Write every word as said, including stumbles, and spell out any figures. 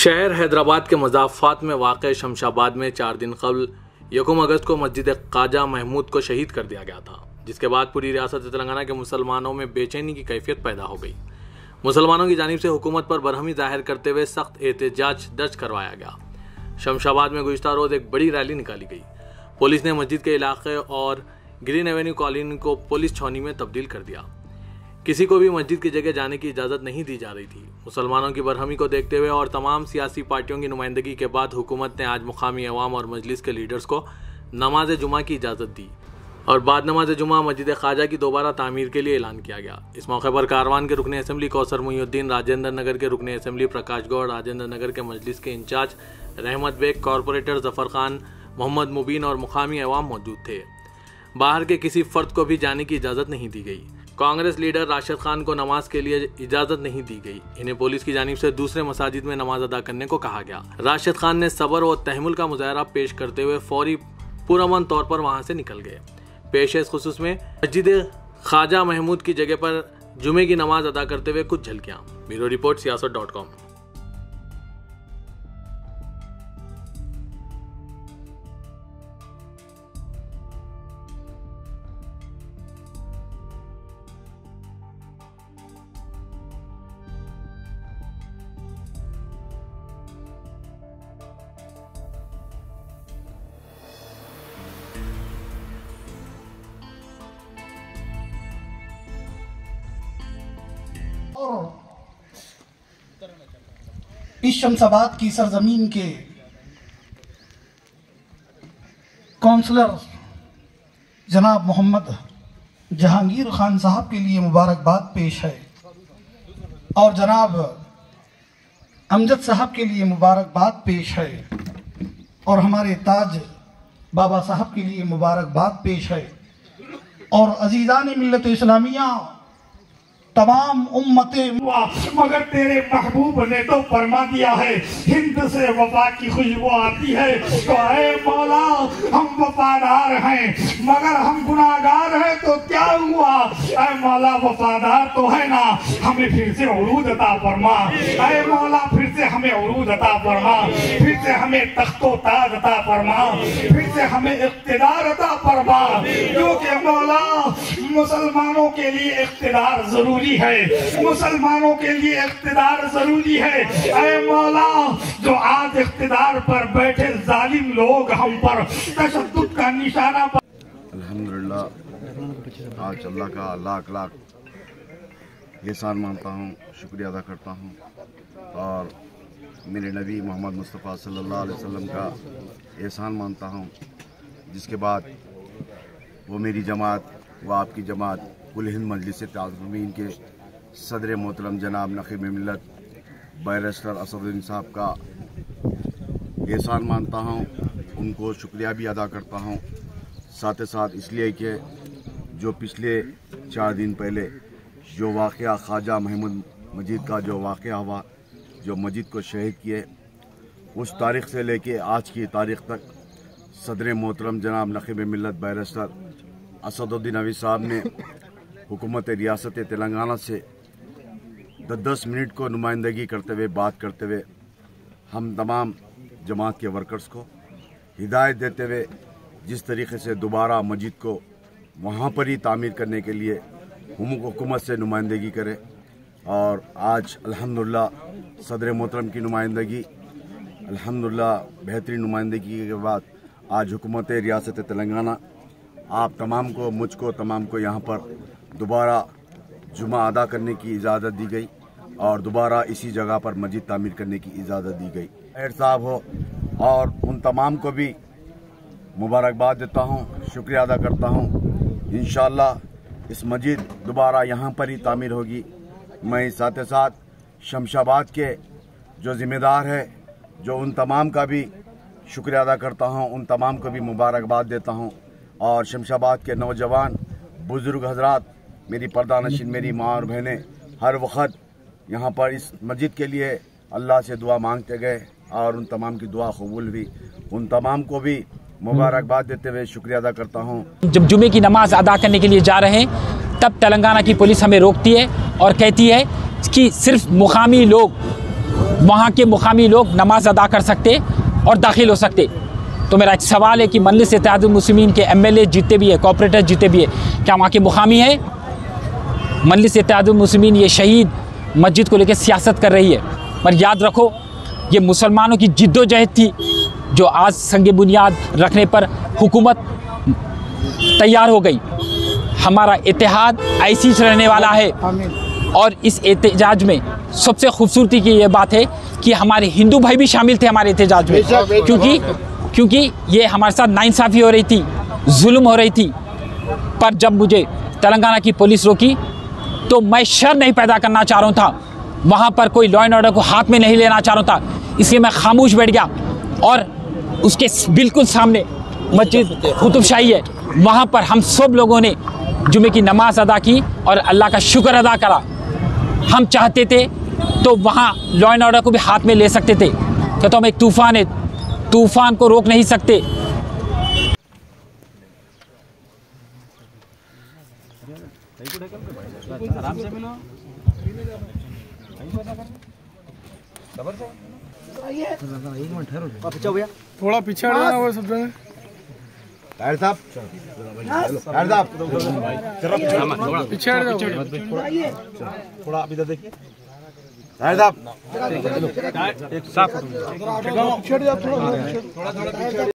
शहर हैदराबाद के मज़ाफ़ात में वाक़ शमशाबाद में चार दिन कबल यकम अगस्त को मस्जिद ख्वाजा महमूद को शहीद कर दिया गया था, जिसके बाद पूरी रियासत तेलंगाना के मुसलमानों में बेचैनी की कैफियत पैदा हो गई। मुसलमानों की जानिब से हुकूमत पर बरहमी जाहिर करते हुए सख्त एहतजाज दर्ज करवाया गया। शमशाबाद में गुज़िश्ता रोज़ एक बड़ी रैली निकाली गई। पुलिस ने मस्जिद के इलाके और ग्रीन एवेन्यू कॉलोनी को पुलिस छावनी में तब्दील कर दिया। किसी को भी मस्जिद की जगह जाने की इजाज़त नहीं दी जा रही थी। मुसलमानों की बरहमी को देखते हुए और तमाम सियासी पार्टियों की नुमाइंदगी के बाद हुकूमत ने आज मुकामी अवाम और मजलिस के लीडर्स को नमाज जुमा की इजाज़त दी और बाद नमाज जुमा मस्जिद ख्वाजा की दोबारा तामीर के लिए ऐलान किया गया। इस मौके पर कारवान के रुकन असम्बली कौसर मुहिउद्दीन, राजेंद्र नगर के रुकन असम्बली प्रकाश गौड़, राजेंद्र नगर के मजलिस के इंचार्ज रहमत बेग, कॉरपोरेटर जफर खान, मोहम्मद मुबीन और मुकामी अवाम मौजूद थे। बाहर के किसी फर्द को भी जाने की इजाज़त नहीं दी गई। कांग्रेस लीडर राशिद खान को नमाज के लिए इजाज़त नहीं दी गई। इन्हें पुलिस की जानिब से दूसरे मसाजिद में नमाज अदा करने को कहा गया। राशिद खान ने सब्र और तहमुल का मुजाहरा पेश करते हुए फौरी पुरअमन तौर पर वहां से निकल गए। पेश इस खुसूस में मस्जिद ख्वाजा महमूद की जगह पर जुमे की नमाज अदा करते हुए कुछ झलकियां। Bureau report Siasat dot com. इस शमशाबाद की सरजमीन के काउंसलर जनाब मोहम्मद जहांगीर खान साहब के लिए मुबारकबाद पेश है और जनाब अमजद साहब के लिए मुबारकबाद पेश है और हमारे ताज बाबा साहब के लिए मुबारकबाद पेश है और अजीज़ान मिल्लत इस्लामिया तमाम उम्मतें। मगर तेरे महबूब ने तो फरमा दिया है, हिंद से वफा की खुशबू आती है। तो ऐ मौला, हम वफादार हैं मगर हम गुनाहगार हैं, तो क्या हुआ? ऐ मौला वफादार तो है ना, हमें फिर से उरूज अता फरमा। ऐ मौला फिर से हमें उरूज अता फरमा, फिर से हमें तख्तो ताज अता फरमा, फिर से हमें इख्तिदार अता फरमा। क्योंकि मौला मुसलमानों के लिए इख्तिदार जरूरी है, मुसलमानों के लिए इख्तिदार जरूरी है। ऐ मौला, जो आज इख्तिदार पर बैठे जालिम लोग हम पर तशद्दुद का निशाना पर। अल्हम्दुलिल्लाह, आज अल्लाह का लाख लाख एहसान मानता हूँ, शुक्रिया अदा करता हूँ और मेरे नबी मोहम्मद मुस्तफ़ा सल्लल्लाहु अलैहि वसल्लम का एहसान मानता हूँ, जिसके बाद वो मेरी जमात व आपकी जमात कुल हिंद मजलिस ताज़मीन के सदर मोहतरम जनाब नक़ीब मिल्लत बैरिस्टर असदुद्दीन साहब का एहसान मानता हूँ, उनको शुक्रिया भी अदा करता हूँ। साथ ही साथ इसलिए कि जो पिछले चार दिन पहले जो वाक़या ख्वाजा महमूद मस्जिद का जो वाक़या हुआ, जो मस्जिद को शहीद किए, उस तारीख़ से लेके आज की तारीख़ तक सदर मोहतरम जनाब नक़ीब मिल्लत बैरिस्टर असदुद्दीन अवी साहब ने हुकूमत रियासत तेलंगाना से दस दस मिनट को नुमाइंदगी करते हुए बात करते हुए हम तमाम जमात के वर्कर्स को हिदायत देते हुए जिस तरीके से दोबारा मस्जिद को वहाँ पर ही तामीर करने के लिए हुकूमत से नुमाइंदगी करें। और आज अल्हम्दुलिल्लाह सदर मोहतरम की नुमाइंदगी अल्हम्दुलिल्लाह बेहतरीन नुमाइंदगी के बाद आज हुकूमत रियासत तेलंगाना आप तमाम को, मुझको तमाम को यहाँ पर दोबारा जुमा अदा करने की इजाज़त दी गई और दोबारा इसी जगह पर मस्जिद तामीर करने की इजाज़त दी गई। खैर साहब हो और उन तमाम को भी मुबारकबाद देता हूँ, शुक्रिया अदा करता हूँ। इंशाअल्लाह इस मस्जिद दोबारा यहाँ पर ही तामीर होगी। मैं साथ ही साथ शमशाबाद के जो ज़िम्मेदार है, जो उन तमाम का भी शुक्रिया अदा करता हूँ, उन तमाम को भी मुबारकबाद देता हूँ। और शमशाबाद के नौजवान बुज़ुर्ग हजरात, मेरी पर्दानशीन, मेरी माँ और बहनें हर वक्त यहाँ पर इस मस्जिद के लिए अल्लाह से दुआ मांगते गए और उन तमाम की दुआ कबूल हुई। उन तमाम को भी मुबारकबाद देते हुए शुक्रिया अदा करता हूँ। जब जुमे की नमाज अदा करने के लिए जा रहे हैं, तब तेलंगाना की पुलिस हमें रोकती है और कहती है कि सिर्फ मुकामी लोग वहाँ के मुकामी लोग नमाज अदा कर सकते और दाखिल हो सकते। तो मेरा एक सवाल है कि मजलिस इत्तेहादुल मुस्लिमीन के एम एल ए जीते भी है, कॉर्पोरेटर जीते भी है, क्या वहाँ के मुकामी है? मजलिस इत्तेहादुल मुस्लिमीन ये शहीद मस्जिद को लेकर सियासत कर रही है, पर याद रखो ये मुसलमानों की जिद्दोजहद थी जो आज संग बुनियाद रखने पर हुकूमत तैयार हो गई। हमारा इत्तेहाद ऐसी ही रहने वाला है और इस एहतजाज में सबसे खूबसूरती की ये बात है कि हमारे हिंदू भाई भी शामिल थे हमारे एहतजाज में, क्योंकि क्योंकि ये हमारे साथ नाइंसाफ़ी हो रही थी, जुल्म हो रही थी। पर जब मुझे तेलंगाना की पुलिस रोकी तो मैं शर नहीं पैदा करना चाह रहा था, वहाँ पर कोई लॉ एंड ऑर्डर को हाथ में नहीं लेना चाह रहा था, इसलिए मैं खामोश बैठ गया। और उसके बिल्कुल सामने मस्जिद कुतुब शाही है, वहाँ पर हम सब लोगों ने जुमे की नमाज अदा की और अल्लाह का शुक्र अदा करा। हम चाहते थे तो वहाँ लॉ एंड ऑर्डर को भी हाथ में ले सकते थे, क्या तो हम एक तूफ़ान है, तूफ़ान को रोक नहीं सकते। थोड़ा पीछे हट जाना वो सब जगह। ताहिर साहब, ताहिर साहब, पीछे हट जाओ, थोड़ा आप इधर देखिए। ताहिर साहब, एक साफ